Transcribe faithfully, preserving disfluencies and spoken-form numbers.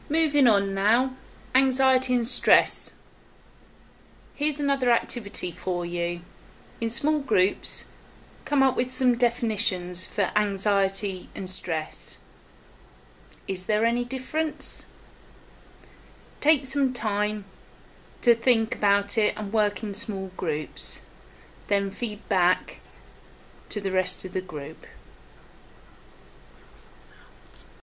Moving on now, anxiety and stress. Here's another activity for you. In small groups, come up with some definitions for anxiety and stress. Is there any difference? Take some time to think about it and work in small groups. Then feed back to the rest of the group.